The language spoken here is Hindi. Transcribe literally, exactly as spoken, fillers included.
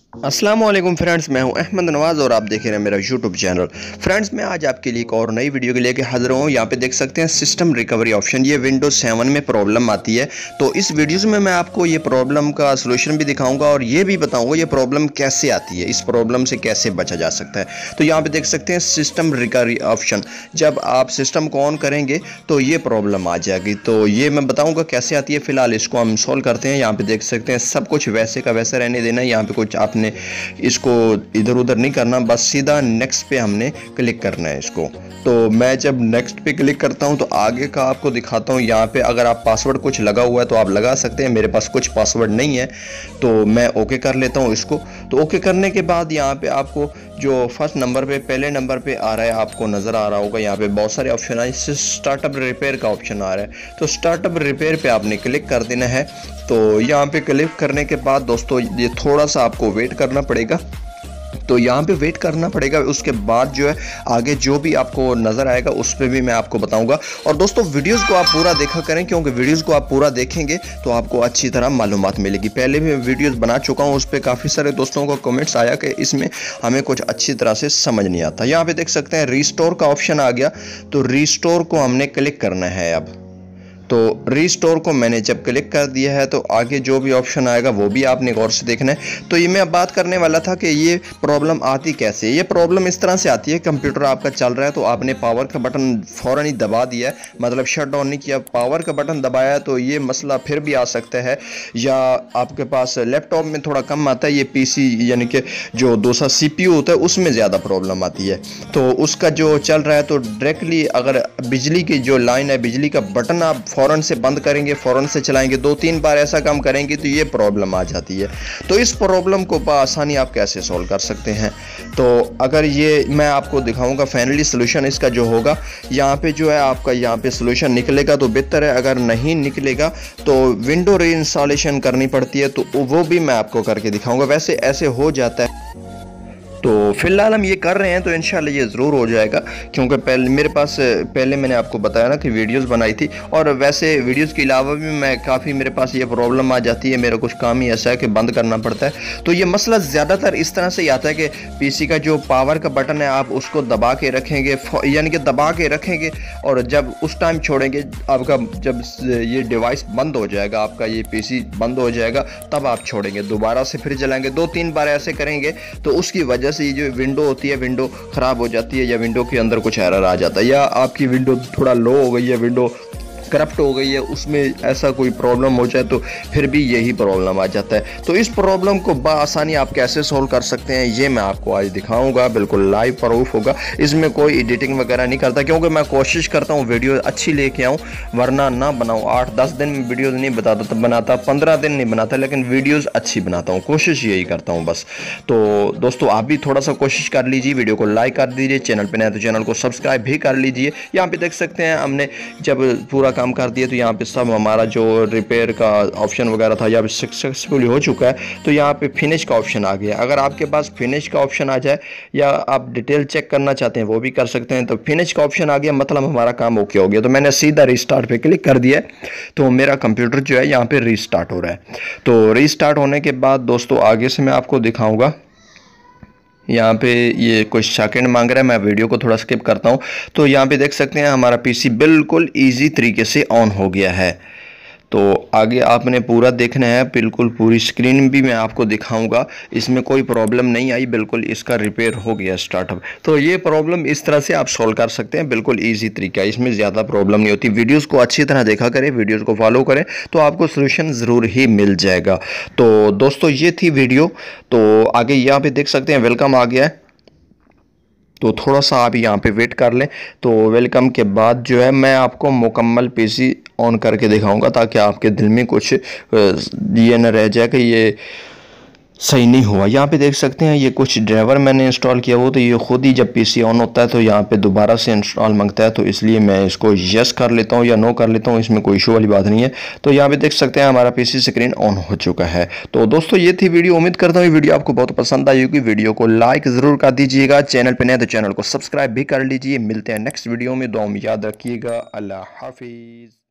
अस्सलाम वालेकुम फ्रेंड्स, मैं हूं अहमद नवाज़ और आप देख रहे हैं मेरा यूट्यूब चैनल। फ्रेंड्स, मैं आज आपके लिए एक और नई वीडियो के लेके हाजिर हूं। यहां पे देख सकते हैं सिस्टम रिकवरी ऑप्शन, ये विंडोज सेवन में प्रॉब्लम आती है। तो इस वीडियोस में मैं आपको ये प्रॉब्लम का सलूशन भी दिखाऊंगा और ये भी बताऊंगा ये प्रॉब्लम कैसे आती है, इस प्रॉब्लम से कैसे बचा जा सकता है। तो यहाँ पे देख सकते हैं सिस्टम रिकवरी ऑप्शन, जब आप सिस्टम को ऑन करेंगे तो ये प्रॉब्लम आ जाएगी। तो ये मैं बताऊँगा कैसे आती है। फिलहाल इसको हम सॉल्व करते हैं। यहाँ पे देख सकते हैं सब कुछ वैसे का वैसे रहने देना है। यहाँ पे कुछ आपने इसको इधर उधर नहीं करना, बस सीधा नेक्स्ट पे हमने क्लिक करना है इसको। तो मैं जब नेक्स्ट पे क्लिक करता हूं तो आगे का आपको दिखाता हूं। यहाँ पे अगर आप पासवर्ड कुछ लगा हुआ है तो आप लगा सकते हैं, मेरे पास कुछ पासवर्ड नहीं है तो मैं ओके कर लेता हूं इसको। तो ओके करने के बाद यहाँ पे आपको जो फर्स्ट नंबर पे पहले नंबर पे आ रहा है आपको नज़र आ रहा होगा, यहाँ पे बहुत सारे ऑप्शन आए। इससे स्टार्टअप रिपेयर का ऑप्शन आ रहा है, तो स्टार्टअप रिपेयर पे आपने क्लिक कर देना है। तो यहाँ पे क्लिक करने के बाद दोस्तों ये थोड़ा सा आपको वेट करना पड़ेगा। तो यहाँ पे वेट करना पड़ेगा, उसके बाद जो है आगे जो भी आपको नज़र आएगा उस पर भी मैं आपको बताऊंगा। और दोस्तों वीडियोस को आप पूरा देखा करें, क्योंकि वीडियोस को आप पूरा देखेंगे तो आपको अच्छी तरह मालूमात मिलेगी। पहले भी वीडियोस बना चुका हूँ, उस पर काफ़ी सारे दोस्तों को कमेंट्स आया कि इसमें हमें कुछ अच्छी तरह से समझ नहीं आता। यहाँ पे देख सकते हैं रिस्टोर का ऑप्शन आ गया, तो रिस्टोर को हमने क्लिक करना है अब। तो रीस्टोर को मैंने जब क्लिक कर दिया है तो आगे जो भी ऑप्शन आएगा वो भी आपने गौर से देखना है। तो ये मैं बात करने वाला था कि ये प्रॉब्लम आती कैसे। ये प्रॉब्लम इस तरह से आती है, कंप्यूटर आपका चल रहा है तो आपने पावर का बटन फ़ौरन ही दबा दिया है, मतलब शट डाउन नहीं किया, पावर का बटन दबाया, तो ये मसला फिर भी आ सकता है। या आपके पास लैपटॉप में थोड़ा कम आता है, ये पीसी यानी कि जो दूसरा सीपीयू होता है उसमें ज़्यादा प्रॉब्लम आती है। तो उसका जो चल रहा है तो डायरेक्टली अगर बिजली की जो लाइन है, बिजली का बटन आप फ़ौरन से बंद करेंगे, फ़ौरन से चलाएंगे, दो तीन बार ऐसा काम करेंगे तो ये प्रॉब्लम आ जाती है। तो इस प्रॉब्लम को बआसानी आप कैसे सॉल्व कर सकते हैं, तो अगर ये मैं आपको दिखाऊंगा फाइनली सोल्यूशन इसका जो होगा। यहाँ पे जो है आपका यहाँ पे सोल्यूशन निकलेगा तो बेहतर है, अगर नहीं निकलेगा तो विंडो री इंस्टॉलेशन करनी पड़ती है, तो वो भी मैं आपको करके दिखाऊंगा। वैसे ऐसे हो जाता है, तो फिलहाल हम ये कर रहे हैं तो इंशाल्लाह ये ज़रूर हो जाएगा। क्योंकि पहले मेरे पास पहले मैंने आपको बताया ना कि वीडियोस बनाई थी, और वैसे वीडियोस के अलावा भी मैं काफ़ी मेरे पास ये प्रॉब्लम आ जाती है, मेरा कुछ काम ही ऐसा है कि बंद करना पड़ता है। तो ये मसला ज़्यादातर इस तरह से ही आता है कि पीसी का जो पावर का बटन है आप उसको दबा के रखेंगे, यानी कि दबा के रखेंगे, और जब उस टाइम छोड़ेंगे आपका, जब ये डिवाइस बंद हो जाएगा, आपका ये पीसी बंद हो जाएगा, तब आप छोड़ेंगे, दोबारा से फिर जलाएंगे, दो तीन बार ऐसे करेंगे तो उसकी वजह से ये जो विंडो होती है विंडो ख़राब हो जाती है, या विंडो के अंदर कुछ एरर आ जाता है, या आपकी विंडो थोड़ा लो हो गई है, विंडो करप्ट हो गई है, उसमें ऐसा कोई प्रॉब्लम हो जाए तो फिर भी यही प्रॉब्लम आ जाता है। तो इस प्रॉब्लम को बआसानी आप कैसे सोल्व कर सकते हैं ये मैं आपको आज दिखाऊंगा, बिल्कुल लाइव प्रूफ होगा। इसमें कोई एडिटिंग वगैरह नहीं करता, क्योंकि मैं कोशिश करता हूँ वीडियो अच्छी लेके आऊँ, वरना ना बनाऊँ। आठ दस दिन में वीडियोज़ नहीं बताता बनाता पंद्रह दिन नहीं बनाता, लेकिन वीडियोज़ अच्छी बनाता हूँ, कोशिश यही करता हूँ बस। तो दोस्तों आप भी थोड़ा सा कोशिश कर लीजिए, वीडियो को लाइक कर दीजिए, चैनल पर नए तो चैनल को सब्सक्राइब भी कर लीजिए। यहाँ पे देख सकते हैं हमने जब पूरा काम कर दिया तो यहाँ पे सब हमारा जो रिपेयर का ऑप्शन वगैरह था यहाँ पे सक्सेसफुली हो चुका है। तो यहाँ पे फिनिश का ऑप्शन आ गया। अगर आपके पास फिनिश का ऑप्शन आ जाए या आप डिटेल चेक करना चाहते हैं वो भी कर सकते हैं। तो फिनिश का ऑप्शन आ गया, मतलब हमारा काम ओके हो गया। तो मैंने सीधा रीस्टार्ट पे क्लिक कर दिया, तो मेरा कंप्यूटर जो है यहाँ पे रीस्टार्ट हो रहा है। तो रीस्टार्ट होने के बाद दोस्तों आगे से मैं आपको दिखाऊंगा। यहाँ पे ये कुछ सेकंड मांग रहा है, मैं वीडियो को थोड़ा स्किप करता हूँ। तो यहाँ पे देख सकते हैं हमारा पीसी बिल्कुल इजी तरीके से ऑन हो गया है। तो आगे आपने पूरा देखना है, बिल्कुल पूरी स्क्रीन भी मैं आपको दिखाऊंगा। इसमें कोई प्रॉब्लम नहीं आई, बिल्कुल इसका रिपेयर हो गया स्टार्टअप। तो ये प्रॉब्लम इस तरह से आप सॉल्व कर सकते हैं, बिल्कुल इजी तरीका है, इसमें ज़्यादा प्रॉब्लम नहीं होती। वीडियोस को अच्छी तरह देखा करें, वीडियोस को फॉलो करें तो आपको सोल्यूशन ज़रूर ही मिल जाएगा। तो दोस्तों ये थी वीडियो। तो आगे यहाँ पे देख सकते हैं वेलकम आ गया है, तो थोड़ा सा आप यहाँ पे वेट कर लें। तो वेलकम के बाद जो है मैं आपको मुकम्मल पीसी ऑन करके दिखाऊंगा, ताकि आपके दिल में कुछ ये न रह जाए कि ये सही नहीं हुआ। यहाँ पे देख सकते हैं ये कुछ ड्राइवर मैंने इंस्टॉल किया हो, तो ये खुद ही जब पीसी ऑन होता है तो यहाँ पे दोबारा से इंस्टॉल मांगता है, तो इसलिए मैं इसको यस कर लेता हूँ या नो कर लेता हूँ, इसमें कोई इशू वाली बात नहीं है। तो यहाँ पे देख सकते हैं हमारा पीसी स्क्रीन ऑन हो चुका है। तो दोस्तों ये थी वीडियो, उम्मीद करता हूँ वीडियो आपको बहुत पसंद आई होगी। वीडियो को लाइक ज़रूर कर दीजिएगा, चैनल पर नए तो चैनल को सब्सक्राइब भी कर लीजिए। मिलते हैं नेक्स्ट वीडियो में, दुआ में याद रखिएगा। अल्लाह हाफिज़।